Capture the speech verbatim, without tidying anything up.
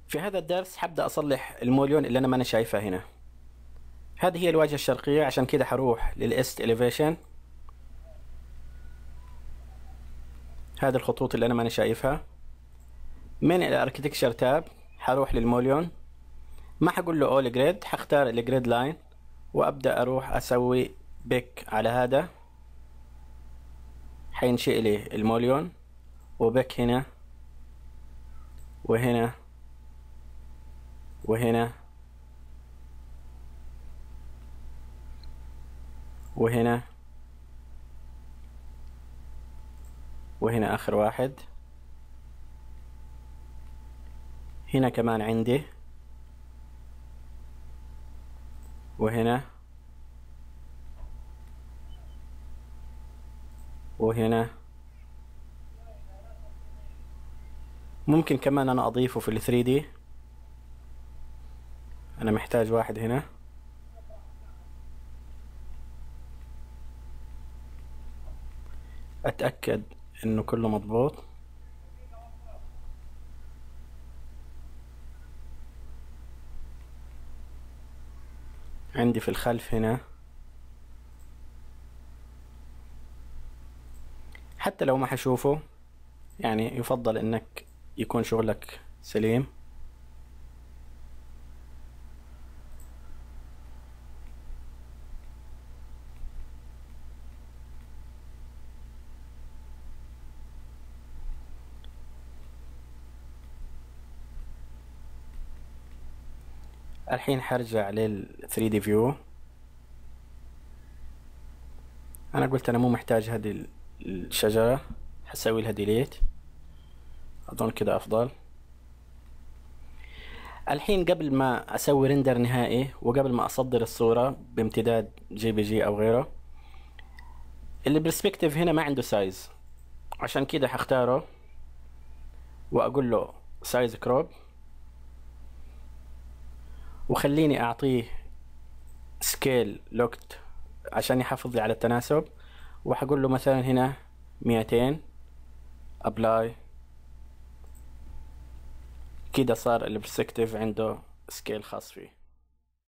في هذا الدرس حبدأ أصلح الموليون اللي أنا ما أنا شايفها هنا. هذه هي الواجهة الشرقية، عشان كده حروح للإست إليفيشن. هذه الخطوط اللي أنا ما أنا شايفها. من الأركتكشر تاب حروح للموليون، ما حقول له أول جريد، حختار الجريد لاين وأبدأ أروح أسوي بيك على هذا، حينشئ لي الموليون، وبيك هنا وهنا وهنا وهنا وهنا آخر واحد. هنا كمان عندي، وهنا وهنا. ممكن كمان أنا أضيفه في ال ثري دي. أنا محتاج واحد هنا. أتأكد إنه كله مضبوط. عندي في الخلف هنا، حتى لو ما حشوفه يعني يفضل إنك يكون شغلك سليم. الحين حرجع لل ثري دي view. انا قلت انا مو محتاج هذه الشجرة، حسوي لها ديليت. اظن كده افضل. الحين قبل ما اسوي رندر نهائي وقبل ما اصدر الصورة بامتداد جي بي جي او غيره، البرسبكتيف هنا ما عنده سايز، عشان كده حختاره واقول له سايز كروب، وخليني اعطيه سكيل لوكت عشان يحافظ لي على التناسب، وحقول له مثلا هنا مئتين ابلاي. كده صار البرسبكتيف عنده سكيل خاص فيه.